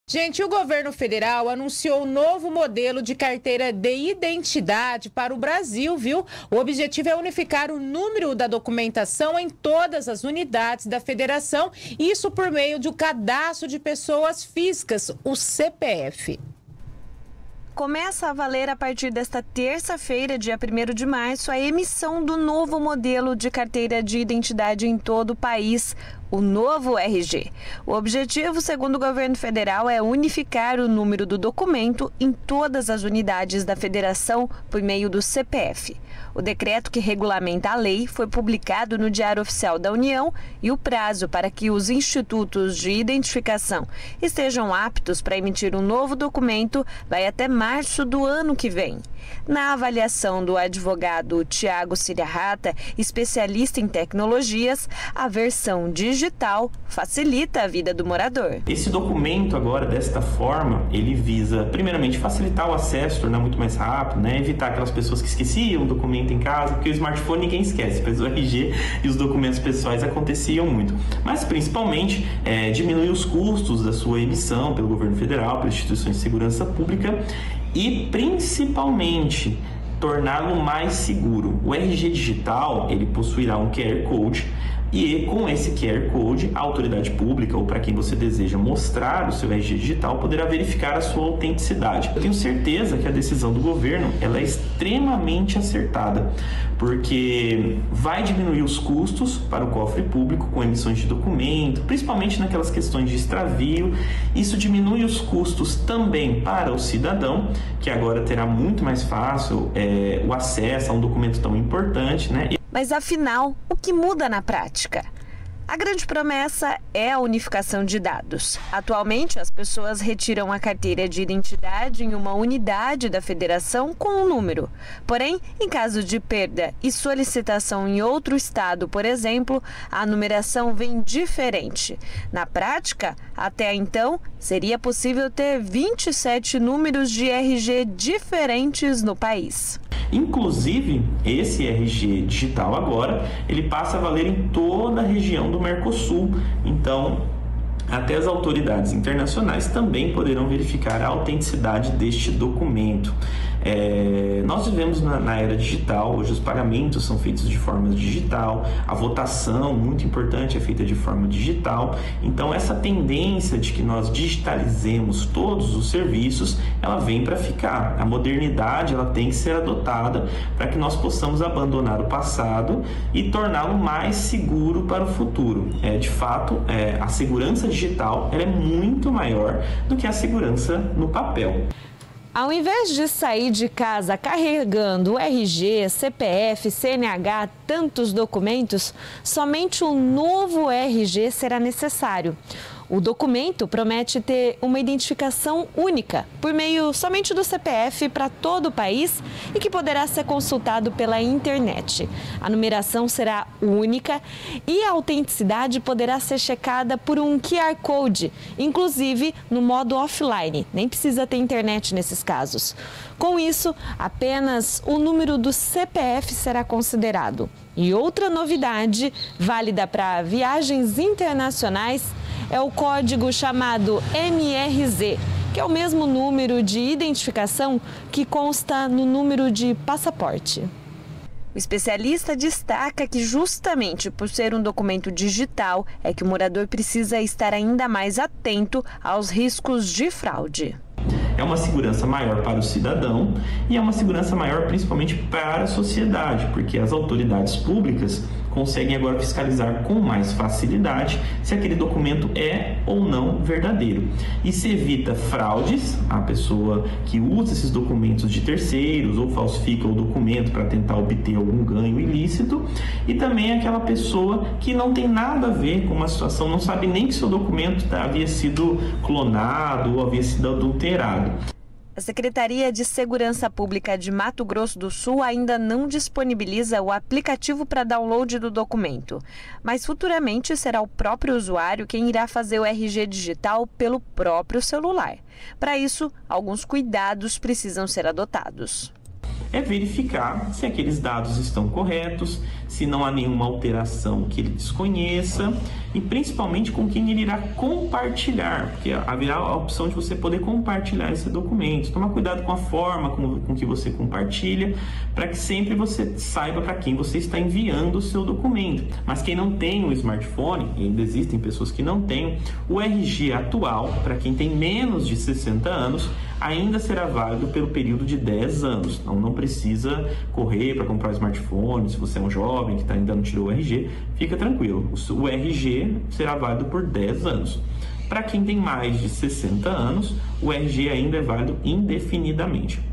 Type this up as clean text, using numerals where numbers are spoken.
Gente, o governo federal anunciou um novo modelo de carteira de identidade para o Brasil, viu? O objetivo é unificar o número da documentação em todas as unidades da federação, isso por meio do cadastro de pessoas físicas, o CPF. Começa a valer a partir desta terça-feira, dia 1º de março, a emissão do novo modelo de carteira de identidade em todo o país, o novo RG. O objetivo, segundo o governo federal, é unificar o número do documento em todas as unidades da federação por meio do CPF. O decreto que regulamenta a lei foi publicado no Diário Oficial da União e o prazo para que os institutos de identificação estejam aptos para emitir um novo documento vai até março do ano que vem. Na avaliação do advogado Tiago Siriarrata, especialista em tecnologias, a versão digital facilita a vida do morador. Esse documento agora, desta forma, ele visa, primeiramente, facilitar o acesso, tornar muito mais rápido, evitar aquelas pessoas que esqueciam o documento em casa, porque o smartphone ninguém esquece, mas o RG e os documentos pessoais aconteciam muito. Mas, principalmente, diminuir os custos da sua emissão pelo governo federal, pelas instituições de segurança pública e, principalmente, torná-lo mais seguro. O RG digital, ele possuirá um QR Code e com esse QR Code, a autoridade pública ou para quem você deseja mostrar o seu RG digital poderá verificar a sua autenticidade. Eu tenho certeza que a decisão do governo ela é extremamente acertada, porque vai diminuir os custos para o cofre público com emissões de documento, principalmente naquelas questões de extravio. Isso diminui os custos também para o cidadão, que agora terá muito mais fácil o acesso a um documento tão importante, Mas afinal, o que muda na prática? A grande promessa é a unificação de dados. Atualmente, as pessoas retiram a carteira de identidade em uma unidade da federação com um número. Porém, em caso de perda e solicitação em outro estado, por exemplo, a numeração vem diferente. Na prática, até então, seria possível ter 27 números de RG diferentes no país. Inclusive, esse RG digital agora, ele passa a valer em toda a região do Mercosul. Então, até as autoridades internacionais também poderão verificar a autenticidade deste documento. Nós vivemos na era digital, hoje os pagamentos são feitos de forma digital, a votação, muito importante, é feita de forma digital. Então, essa tendência de que nós digitalizemos todos os serviços, ela vem para ficar. A modernidade ela tem que ser adotada para que nós possamos abandonar o passado e torná-lo mais seguro para o futuro. De fato, a segurança digital ela é muito maior do que a segurança no papel. Ao invés de sair de casa carregando RG, CPF, CNH, tantos documentos, somente um novo RG será necessário. O documento promete ter uma identificação única, por meio somente do CPF para todo o país e que poderá ser consultado pela internet. A numeração será única e a autenticidade poderá ser checada por um QR Code, inclusive no modo offline, nem precisa ter internet nesses casos. Com isso, apenas o número do CPF será considerado. E outra novidade, válida para viagens internacionais, é o código chamado MRZ, que é o mesmo número de identificação que consta no número de passaporte. O especialista destaca que justamente por ser um documento digital é que o morador precisa estar ainda mais atento aos riscos de fraude. É uma segurança maior para o cidadão e é uma segurança maior principalmente para a sociedade, porque as autoridades públicas conseguem agora fiscalizar com mais facilidade se aquele documento é ou não verdadeiro. E se evita fraudes, a pessoa que usa esses documentos de terceiros ou falsifica o documento para tentar obter algum ganho ilícito, e também aquela pessoa que não tem nada a ver com uma situação, não sabe nem que seu documento havia sido clonado ou havia sido adulterado. A Secretaria de Segurança Pública de Mato Grosso do Sul ainda não disponibiliza o aplicativo para download do documento, mas futuramente será o próprio usuário quem irá fazer o RG digital pelo próprio celular. Para isso, alguns cuidados precisam ser adotados. é verificar se aqueles dados estão corretos, se não há nenhuma alteração que ele desconheça e principalmente com quem ele irá compartilhar, porque haverá a opção de você poder compartilhar esse documento. Toma cuidado com a forma com que você compartilha, para que sempre você saiba para quem você está enviando o seu documento. Mas quem não tem o smartphone, e ainda existem pessoas que não têm, o RG atual, para quem tem menos de 60 anos, ainda será válido pelo período de 10 anos. Então não precisa correr para comprar o smartphone. Se você é um jovem que ainda não tirou o RG, fica tranquilo. O RG será válido por 10 anos. Para quem tem mais de 60 anos, o RG ainda é válido indefinidamente.